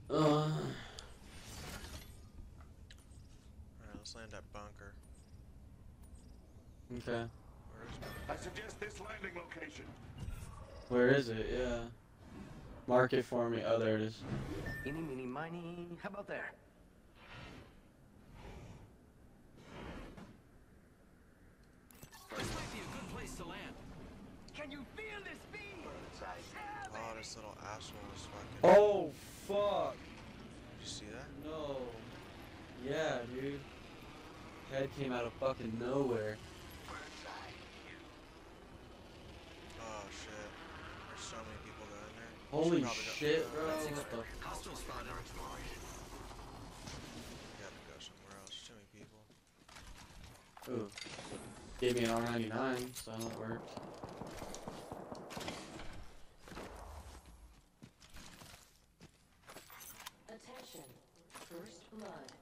Uh, Alright, let's land at bunker. okay. Where is bunker? I suggest this landing location. Where is it? Yeah. Mark it for me. Oh, there it is. Eeny, meeny, miny. How about there? This might be a good place to land. Can you feel the speed? Oh, this little asshole is fucking. Oh, fuck. Did you see that? No. Yeah, dude. Head came out of fucking nowhere. Oh shit. There's so many people going there. Holy Should probably go- shit, bro. What the Hostile spotted. We gotta go somewhere else. Too many people. Ooh. Gave me an R99, so that worked. Attention. First blood.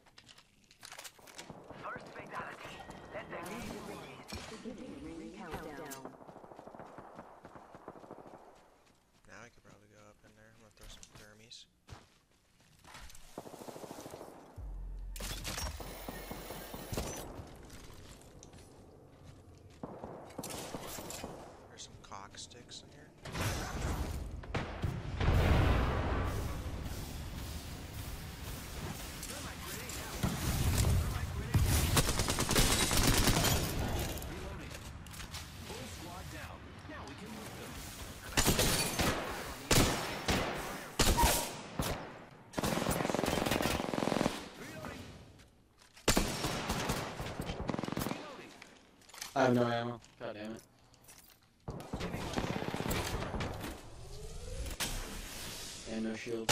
First fatality. Let them Beginning ring countdown. Now I could probably go up in there. I'm gonna throw some thermies. There's some cock sticks in here. Reloading. Full squad down. Now we can move them. Reloading. Reloading. I have no ammo. God damn it. And no shields.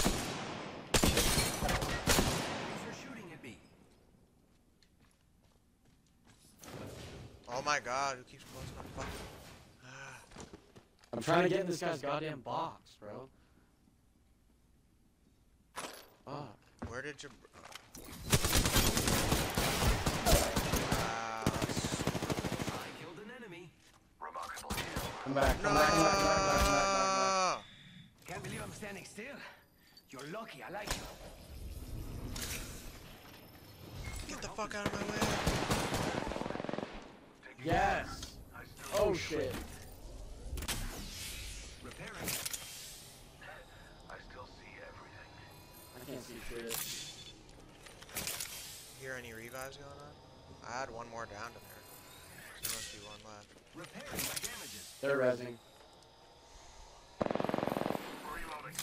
Enemies are shooting at me. Oh my god, who keeps closing my fucking. Ah. I'm trying to get in this guy's goddamn box, bro. Fuck. Where did you. I killed an enemy. Remarkable kill. Come back, come back, come back, come back, come back, come back, come back. Can't believe I'm standing still. You're lucky, I like you. Get the fuck out of my way. Yes! Oh shit. Repairing. I still see everything. I can't see shit. Hear any revives going on? I had one more down to there. There must be one left. Repairing my damages. They're rezzing. Reloading.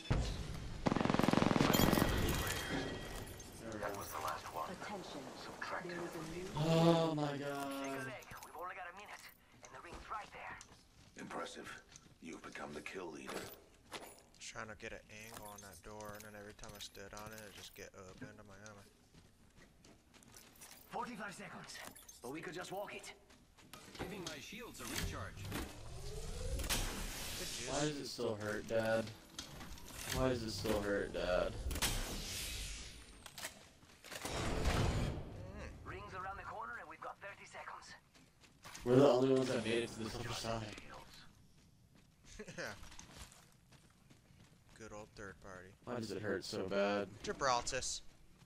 There we That go. was the last one. Attention. Subtract There is a new Oh my Take a god. leg. We've only got a minute, and the ring's right there. Impressive. You've become the kill leader. Trying to get an angle on that door, and then every time I stood on it, it just get opened. I'm like, oh my. 45 seconds. But we could just walk it. Giving my shields a recharge. Why does it still hurt, Dad? Why does it still hurt, Dad? Rings around the corner, and we've got 30 seconds. We're the only ones that made it to this other side. Yeah. Good old third party. Why does it hurt so bad? Gibraltus.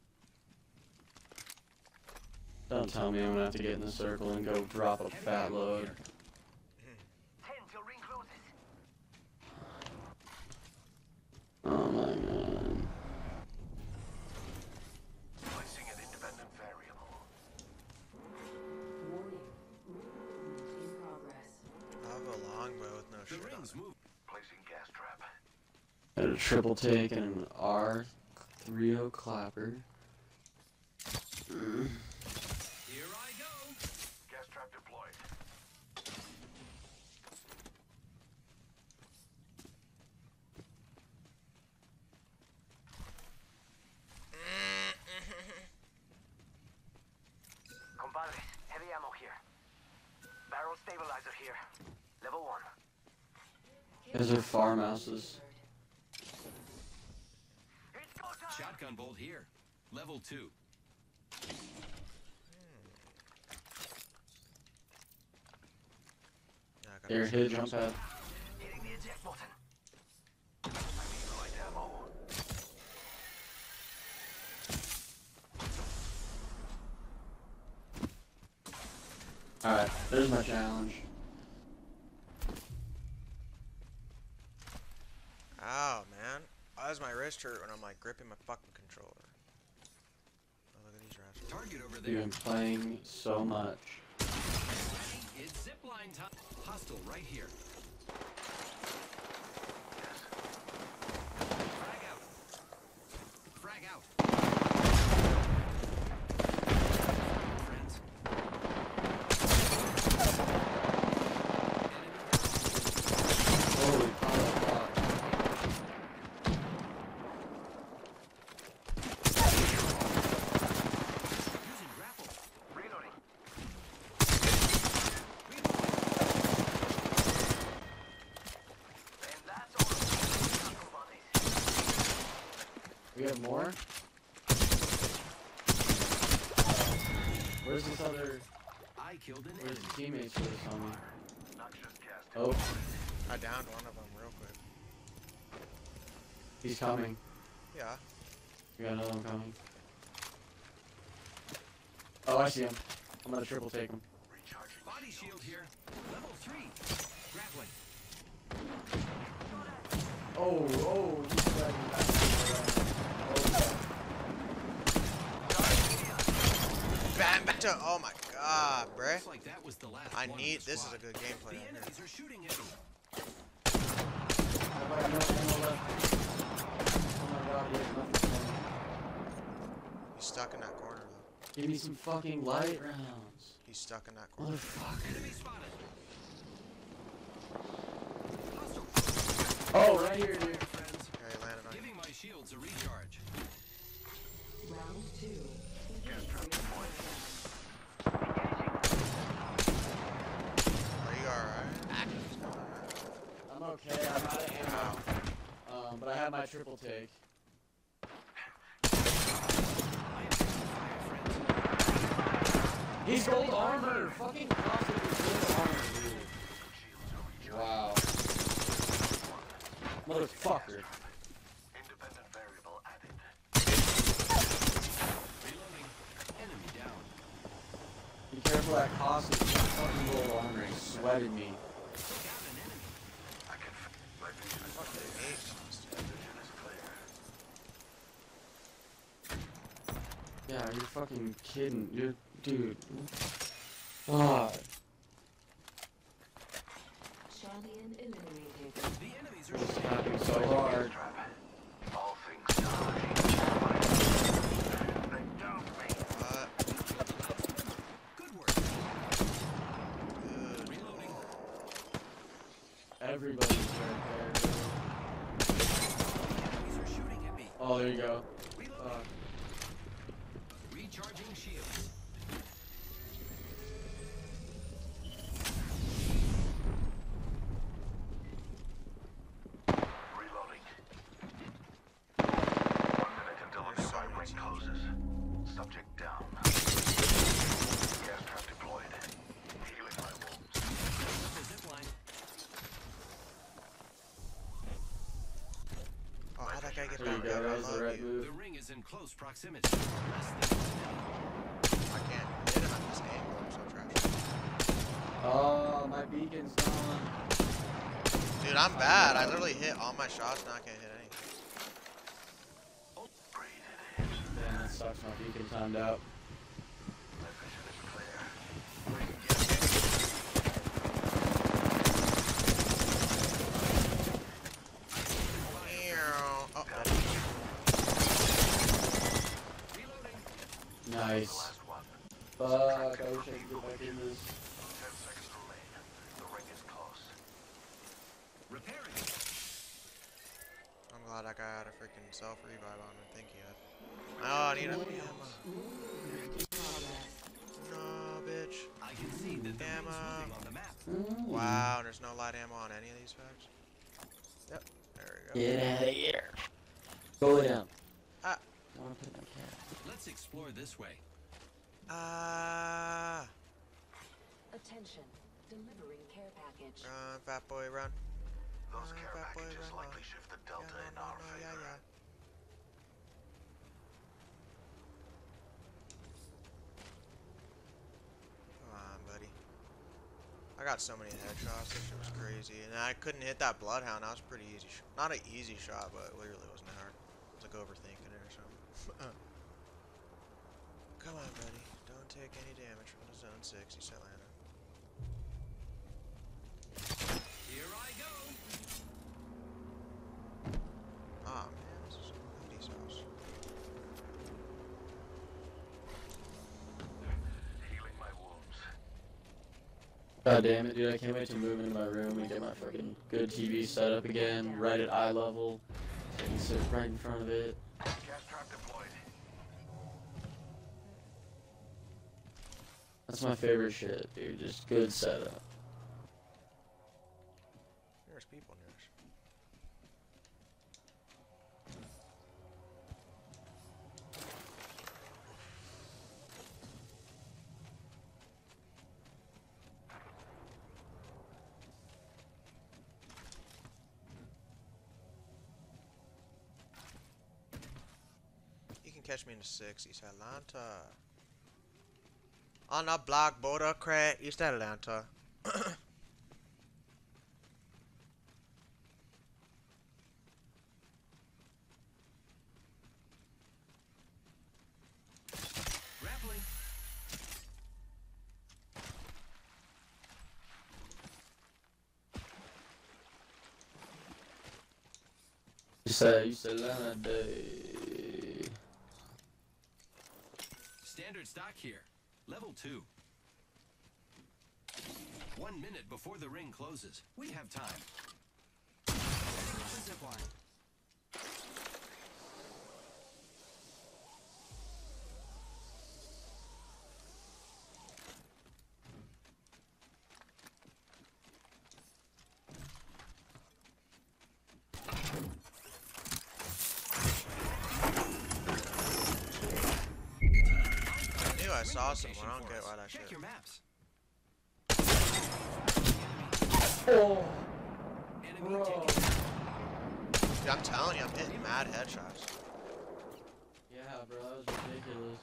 Don't tell me I'm gonna have to get in the circle and go drop a fat load. 10 till ring closes. Oh my god. Placing an independent variable. warning. Movement in progress. I have a longbow with no The shit on rings it. move. Placing gas trap. Got a triple take and an R30 clapper. Here I go. Gas trap deployed. Compadres, heavy ammo here. Barrel stabilizer here. Level 1. Those are farmhouses. It's go time! Shotgun bolt here. Level 2. Yeah, I got Here, a hit a jump pad. Hitting the eject button. I need light ammo. Alright, there's my challenge. Ow, man. Why does my wrist hurt when I'm like gripping my fucking controller? Oh, look at these rats. Target over You've there. been playing so much. Ready? It's zipline time. Hostile right here. Frag out. Frag out. Friends. Holy fuck. Using grapple. Reloading. And that's all. Taco buddies. We have more? Where's this other... I killed an Where's enemy. the teammates for this on me? Not just cast. Oh, I downed one of them real quick. he's coming. Yeah. We got another one coming. Oh, I see him. I'm gonna triple take him. Recharging. Body shield here. Level 3. Grappling. Oh, he's dragging back. Bam! Back to. Oh my god, bruh. Looks like that was the last I one need. of the This is squad. a good gameplay. The right here. enemies are shooting at me. Oh my god, no ammo left. Oh my god, he has nothing for me. He's stuck in that corner though. Give me some fucking light rounds. He's stuck in that corner. Motherfucker. Enemy spotted. Hostile. Oh, right here, dude. Friends. Yeah, he landed on you. Giving my shields a recharge. Round 2. Are you alright? I'm okay, I'm out of ammo. But I have my triple take. He's gold armor! Fucking Crossing is gold armor, dude. Wow. Motherfucker. Independent variable added. Reloading. Enemy down. Be careful that Cost is fucking gold armor. He sweated me. Took out an enemy. I can. My vision is clear. Vision is clear. Yeah, you're fucking kidding, dude. Ah, Champion eliminated. The enemies are this is shooting. happening so hard. Trap. All things die. They downed me. What? Good work. Good. Reloading. Everybody's right there. Enemies are shooting at me. Oh, there you go. Reloading. Recharging shields. Reloading. 1 minute until the There's so nearby many ring teams. closes. Subject down. Gas trap deployed. Healing my wounds. The zipline. Oh, how'd that guy get There you back go, up? I that was the love right you. move. The ring is in close proximity. Less than 1 minute. I can't hit him at this angle. I'm so trash. Oh, my beacon's gone. Dude, I'm bad. I literally hit all my shots. Now I can't hit anything. Damn, that sucks. My beacon timed out. My vision is clear. Meow. Oh, Reloading. Nice. Last one. Fuck, I wish I could get back in this. 10 seconds remain. The ring is close. Repairing. I'm glad that guy had a freaking self-revive on him. I think he had. Oh, I need ammo. No, bitch. I can see that the ring's Ammo. moving on the map. Wow, there's no light ammo on any of these facts. Yep, there we go. Get out of here. Go lay down. Ah. I want to put my cat. Let's explore this way. Ah. Attention. Delivering care package. Run, fat boy, run. Those Run, care fat boy, packages run. likely shift the delta Yeah, in no, our no, favor. yeah, yeah. Come on, buddy. got so many headshots. That shit was crazy. And I couldn't hit that Bloodhound. That was pretty easy. Not an easy shot, but it literally wasn't hard. It was like overthinking it or something. Come on, buddy. Don't take any damage from the Zone 6, East Atlanta. Here I go. Ah, man, this is Cody's house. Healing my wounds. God damn it, dude, I can't wait to move into my room and get my fucking good TV set up again, right at eye level. So I can sit right in front of it. Gas trap deployed. That's my favorite shit, dude, just good setup. There's people near us. You can catch me in the 6, East Atlanta. On the block, border crack, East Atlanta. Grappling. You said Lana Day. Standard stock here. Level 2. 1 minute before the ring closes. We have time. Setting up a zip line. I saw someone. Location I don't for get us. why that Check shit. your maps. Oh, Enemy bro. taken. Dude, I'm telling you, I'm hitting mad headshots. Yeah, bro, that was ridiculous.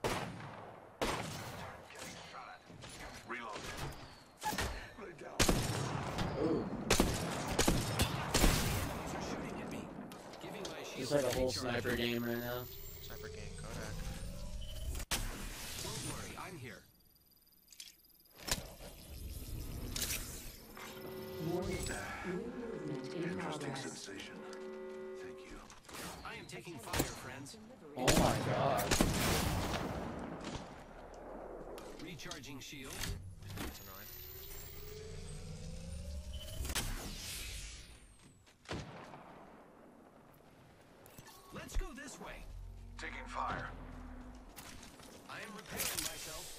Getting shot at. Reload. Lay down. Ooh, Enemies are shooting at me. Giving my shield it's like a whole recharge. sniper game right now. Sniper King Kodak. Don't worry, I'm here. Warning. New movement in progress. Sensation. Thank you. I am taking fire, friends. Oh my god. Recharging shield. That's annoying. Let's go this way. Taking fire. I am repairing myself.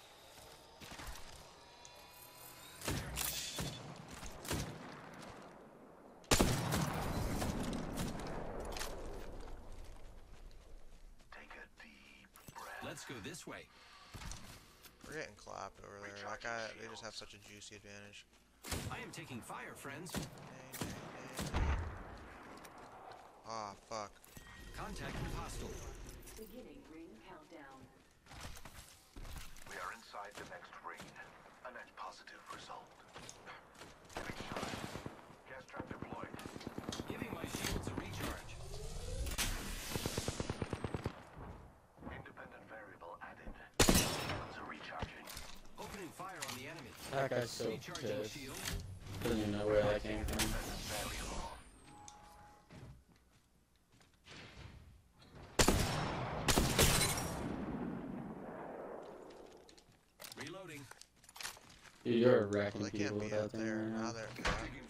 Take a deep breath. Let's go this way. We're getting clapped over there. That guy, they just have such a juicy advantage. I am taking fire, friends. Ah, fuck. Contact with hostile. Beginning ring countdown. We are inside the next ring. A net positive result. Getting shot. Gas trap deployed. Giving my shields a recharge. Independent variable added. Shields are recharging. Opening fire on the enemy. That guy's so Recharging pissed. shield. Doesn't even know where that came from. Independent variable. Reloading. Dude, you're Well, wrecking they people can't with be that up thing there. right Now now. they're.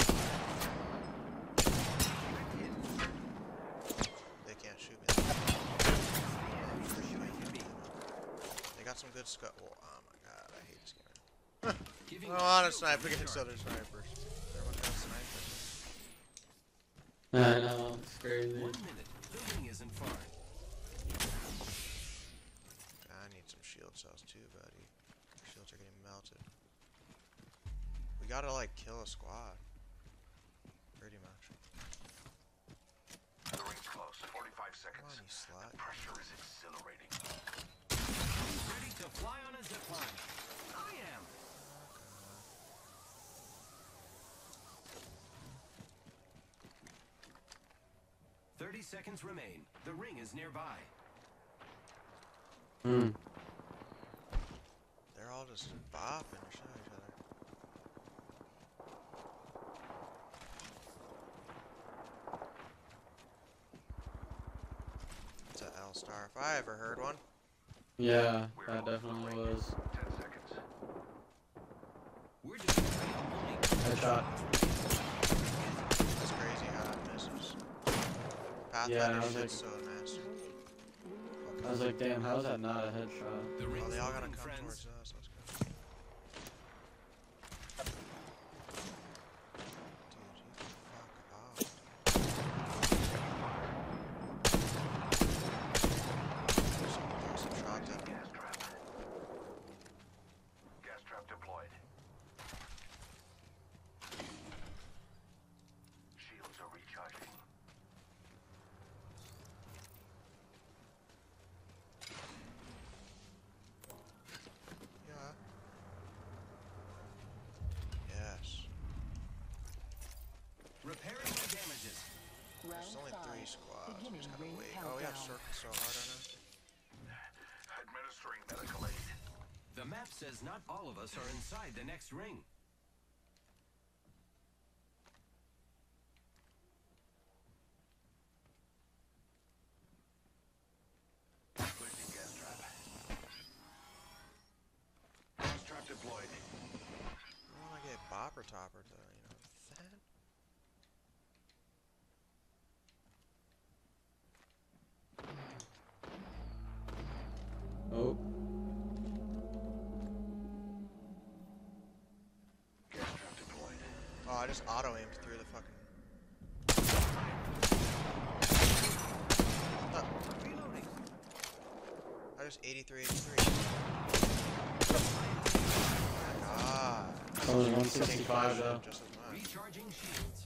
They can't shoot me. Enemies are shooting at me. They got some good scut. Oh my god, I hate this game. Giving I my don't want to shields snipe a against recharge. other snipers. Everyone has snipers. I know, it's crazy. 1 minute. The ring isn't far. I need some shield cells too, buddy. Shields are getting melted. We gotta like kill a squad. Pretty much. The ring's close. 45 seconds. Come on, you slut. The pressure is exhilarating. Who's ready to fly on a zipline? I am. 30 seconds remain. The ring is nearby. Hmm. They're all just bopping or shooting each other. It's a L-star, if I ever heard one. Yeah, that definitely was. 10 seconds. We're just only Headshot. That's crazy how that misses. Yeah, I Pathfinder was shit's like- so nasty. I was like, damn, how's that not a headshot? the Well, ring's they all gotta moving, come friends. towards us. Let's go. Dude, you fuck off. There's some shots at him. Gas trap. Gas trap deployed. Shields are recharging. Yeah. Yes. Repairing my damages. There's only 3 squads. We just gotta wait. Oh, we have circled so hard on us. Administering medical aid. The map says not all of us are inside the next ring. Placing gas trap. Gas trap deployed. I wanna get bopper topper though, you know that? Oh. Gas trap deployed. Oh, I just auto aimed through the fucking. Reloading. I just 83. Ah. Only 165 though. Just as much. Recharging shields.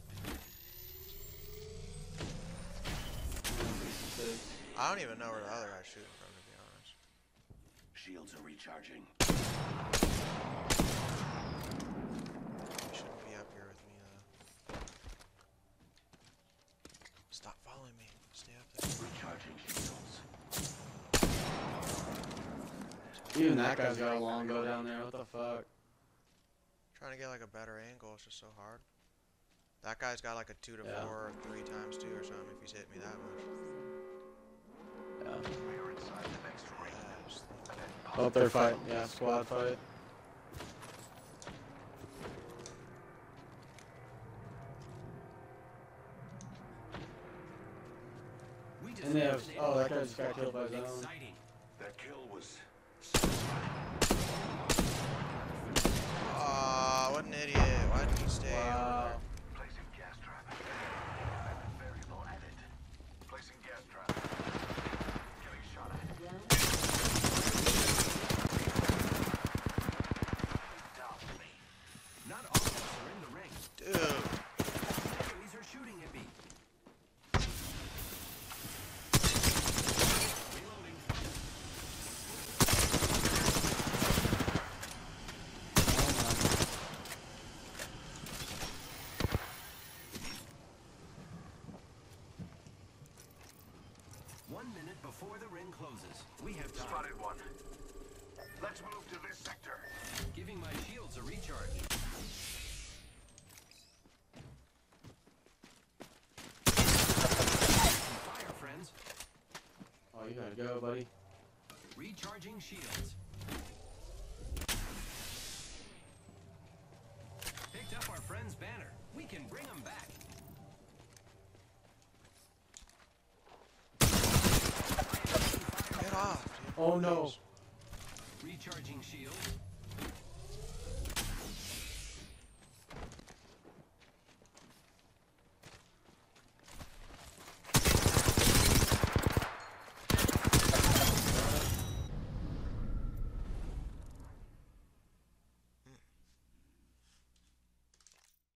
I don't even know where the other guy's shooting from, to be honest. Shields are recharging. He shouldn't be up here with me though. Stop following me. Stay up there. Recharging shields. Even that guy's got a longbow down there. What the fuck? Trying to get like a better angle, it's just so hard. That guy's got like a 2 to 4 Yeah. or 3 times 2 or something if he's hit me that much. Yeah. We are inside the next ring. Yes. A net Oh, they're fighting. Yeah, squad fight. We just And they have. eliminated Oh, that guy just got killed by his own. exciting. That kill was Aw, what an idiot. Why didn't he stay over Wow. there? placing gas trap. Weapon variable added. Placing gas trap. Getting shot at. Down to me. Not all of us are in the ring. Dude. Enemies are shooting at me. Reloading. One minute before the ring closes. We have time. Spotted one. Let's move to this sector. Giving my shields a recharge. Fire, friends. Oh, you gotta go, buddy. Recharging shields. Picked up our friend's banner. We can bring them back. Get off, dude. Oh no. Recharging shields.